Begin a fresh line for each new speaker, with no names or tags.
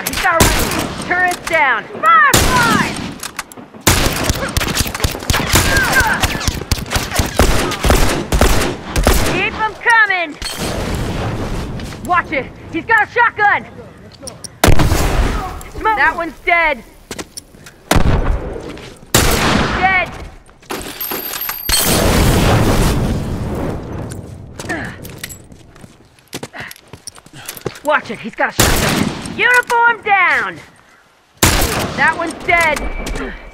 He's got a turret down. Firefly! Keep him coming! Watch it! He's got a shotgun! That one's dead! Dead! Watch it! He's got a shotgun! Uniform down! That one's dead!